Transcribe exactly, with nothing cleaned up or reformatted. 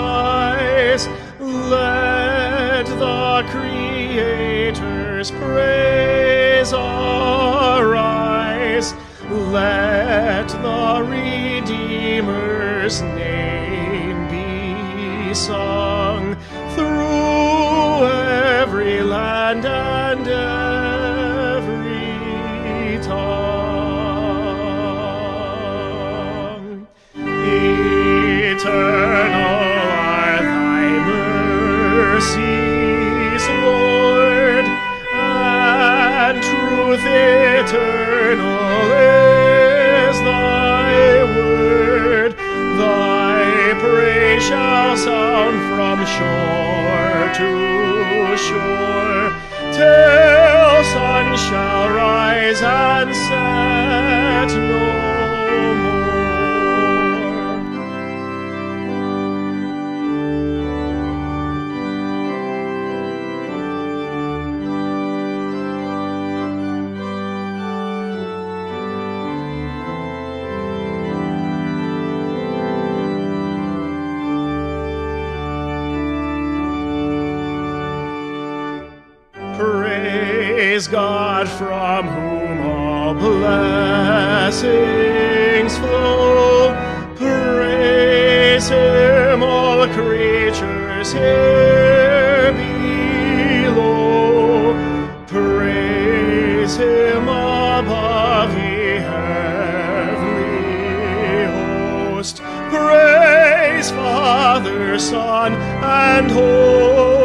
skies. Let the Creator's praise arise. Let the Redeemer's name be sung through every land and every tongue. Eternal are thy mercies, Lord, and truth eternal is thy word. Thy praise shall sound from shore to shore, till sun shall rise and set no more. Praise God, from whom all blessings flow. Praise Him, all creatures here below. Praise Him above, ye heavenly host. Praise Father, Son, and Holy